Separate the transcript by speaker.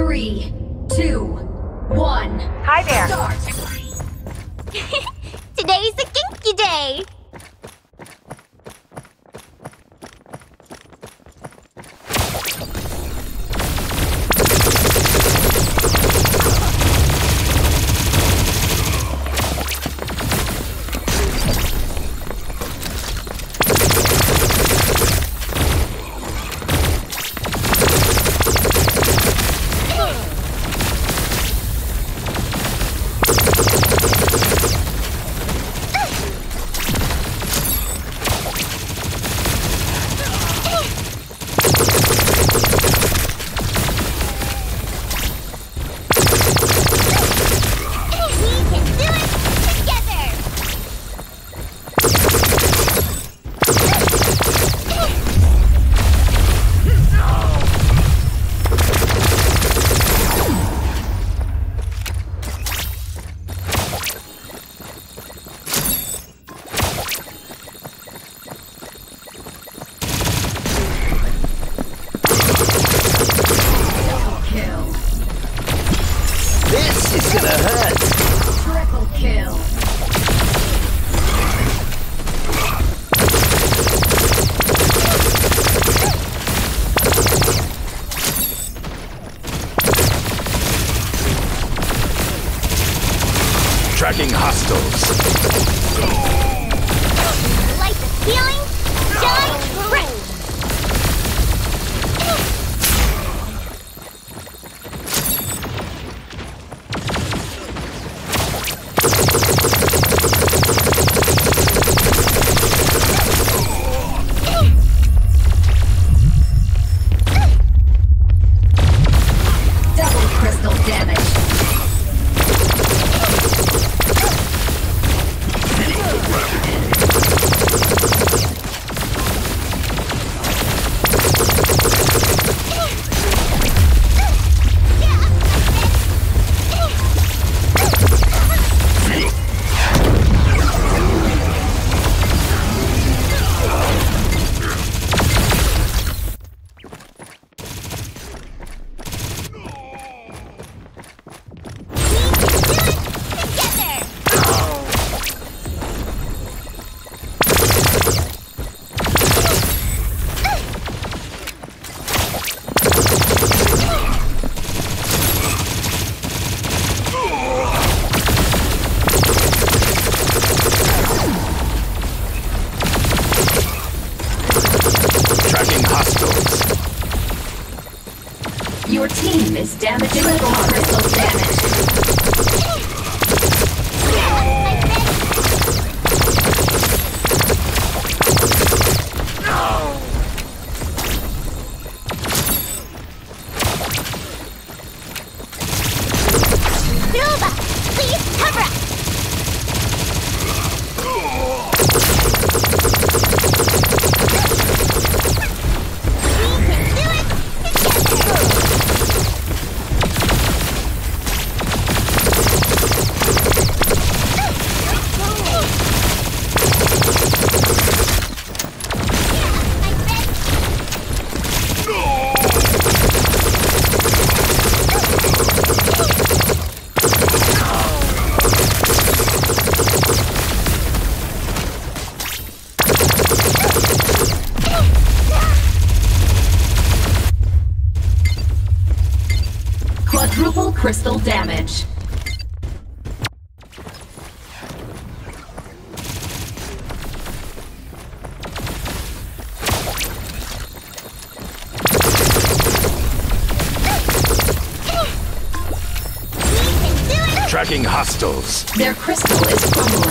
Speaker 1: 3, 2, 1.
Speaker 2: Hi there.
Speaker 1: Start.
Speaker 3: Today's a kinky day.
Speaker 4: This is gonna hurt.
Speaker 1: Triple kill.
Speaker 4: Tracking hostiles.
Speaker 3: Light the ceiling, shine bright.
Speaker 1: Double crystal damage.
Speaker 4: Tracking hostiles.
Speaker 1: Your team is damaging the crystal damage.
Speaker 3: Nova, please cover us.
Speaker 1: Quadruple crystal damage.
Speaker 4: Tracking hostiles.
Speaker 1: Their crystal is crumbling.